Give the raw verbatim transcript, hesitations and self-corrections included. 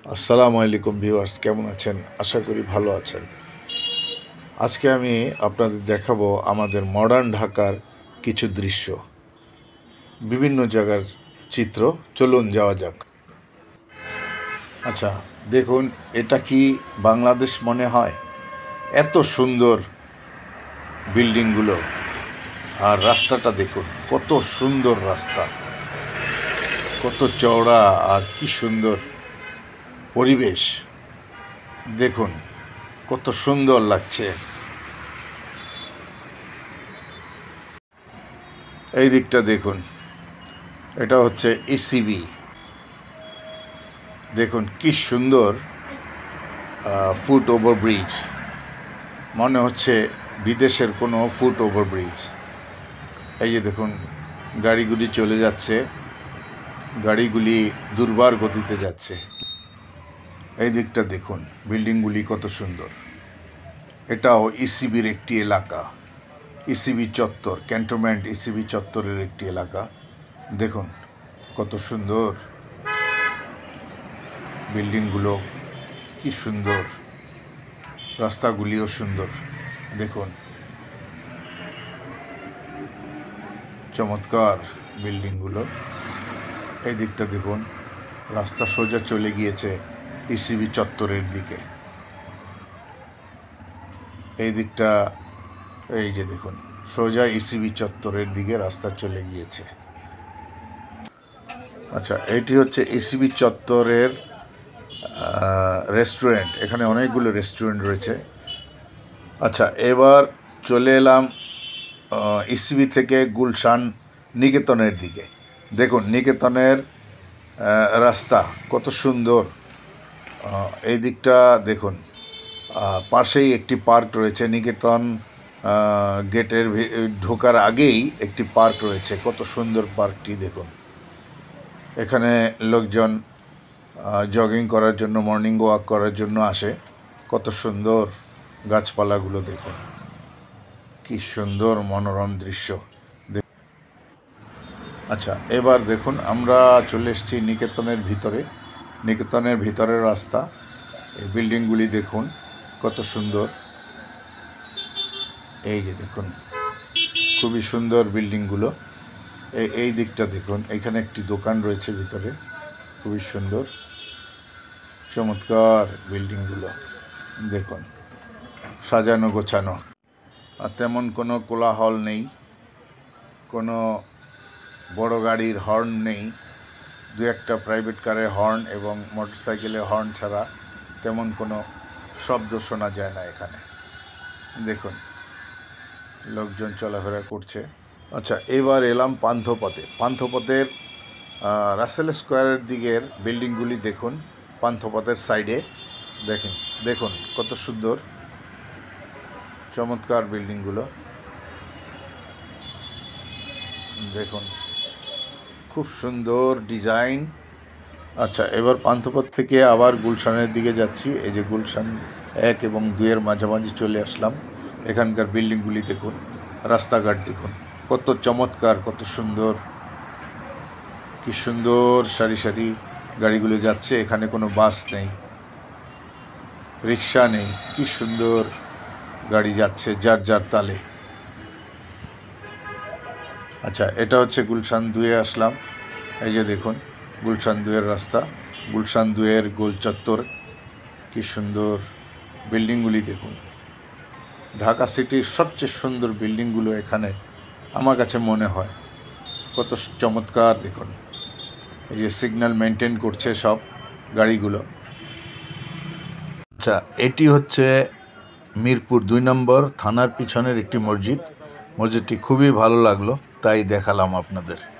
আসসালামু আলাইকুম ভিউয়ার্স, কেমন আছেন? আশা করি ভালো আছেন। আজকে আমি আপনাদের দেখাবো আমাদের মডার্ন ঢাকার কিছু দৃশ্য, বিভিন্ন জায়গার চিত্র। চলুন যাওয়া যাক। আচ্ছা, দেখুন, এটা কি বাংলাদেশ মনে হয়? এত সুন্দর বিল্ডিংগুলো, আর রাস্তাটা দেখুন, কত সুন্দর রাস্তা, কত চওড়া, আর কি সুন্দর পরিবেশ। দেখুন কত সুন্দর লাগছে। এই দিকটা দেখুন, এটা হচ্ছে ইসিবি। দেখুন কি সুন্দর ফুট ওভার ব্রিজ, মনে হচ্ছে বিদেশের কোনো ফুট ওভার ব্রিজ। এই যে দেখুন, গাড়িগুলি চলে যাচ্ছে, গাড়িগুলি দুর্বার গতিতে যাচ্ছে। এই দিকটা দেখুন, বিল্ডিংগুলি কত সুন্দর। এটাও ইসিবির একটি এলাকা, ইসিবি চত্বর, ক্যান্টনমেন্ট ইসিবি চত্বরের একটি এলাকা। দেখুন কত সুন্দর বিল্ডিংগুলো, কি সুন্দর, রাস্তাগুলিও সুন্দর। দেখুন চমৎকার বিল্ডিংগুলো। এই দিকটা দেখুন, রাস্তা সোজা চলে গিয়েছে ইসিবি চত্বরের দিকে। এই দিকটা, এই যে দেখুন, সোজা ইসিবি চত্বরের দিকে রাস্তা চলে গিয়েছে। আচ্ছা, এটি হচ্ছে ইসিবি চত্বরের রেস্টুরেন্ট। এখানে অনেকগুলো রেস্টুরেন্ট রয়েছে। আচ্ছা, এবার চলে এলাম ইসিবি থেকে গুলশান নিকেতনের দিকে। দেখুন নিকেতনের রাস্তা কত সুন্দর। এই দিকটা দেখুন, পাশেই একটি পার্ক রয়েছে। নিকেতন গেটের ঢোকার আগেই একটি পার্ক রয়েছে, কত সুন্দর পার্কটি দেখুন। এখানে লোকজন জগিং করার জন্য, মর্নিং ওয়াক করার জন্য আসে। কত সুন্দর গাছপালাগুলো দেখুন, কি সুন্দর মনোরম দৃশ্য। আচ্ছা, এবার দেখুন, আমরা চলে এসেছি নিকেতনের ভিতরে। নিকেতনের ভিতরের রাস্তা, এই বিল্ডিংগুলি দেখুন কত সুন্দর। এই যে দেখুন, খুবই সুন্দর বিল্ডিংগুলো। এই এই দিকটা দেখুন, এখানে একটি দোকান রয়েছে ভিতরে, খুবই সুন্দর, চমৎকার বিল্ডিংগুলো দেখুন, সাজানো গোছানো। আর তেমন কোনো কোলাহল নেই, কোনো বড় গাড়ির হর্ন নেই। দু একটা প্রাইভেট কারের হর্ন এবং মোটরসাইকেলের হর্ন ছাড়া তেমন কোনো শব্দ শোনা যায় না এখানে। দেখুন লোকজন চলাফেরা করছে। আচ্ছা, এবার এলাম পান্থপথে। পান্থপথের রাসেল স্কোয়ারের দিকের বিল্ডিংগুলি দেখুন, পান্থপথের সাইডে দেখেন, দেখুন কত সুন্দর, চমৎকার বিল্ডিংগুলো দেখুন, খুব সুন্দর ডিজাইন। আচ্ছা, এবার পান্থপথ থেকে আবার গুলশানের দিকে যাচ্ছি। এই যে গুলশান এক এবং দুইয়ের মাঝামাঝি চলে আসলাম। এখানকার বিল্ডিংগুলি দেখুন, রাস্তাঘাট দেখুন কত চমৎকার, কত সুন্দর, কি সুন্দর সারি সারি গাড়িগুলো যাচ্ছে। এখানে কোনো বাস নেই, রিক্সা নেই, কি সুন্দর গাড়ি যাচ্ছে যার যার তালে। আচ্ছা, এটা হচ্ছে গুলশান দুয়ে আসলাম। এই যে দেখুন গুলশান দুয়ের রাস্তা, গুলশান দুয়ের গোল চত্বর, কি সুন্দর বিল্ডিংগুলি দেখুন। ঢাকা সিটির সবচেয়ে সুন্দর বিল্ডিংগুলো এখানে আমার কাছে মনে হয়, কত চমৎকার দেখুন। এই যে সিগন্যাল মেনটেন করছে সব গাড়িগুলো। আচ্ছা, এটি হচ্ছে মিরপুর দুই নম্বর থানার পিছনের একটি মসজিদ। মসজিদটি খুবই ভালো লাগলো, তাই দেখালাম আপনাদের।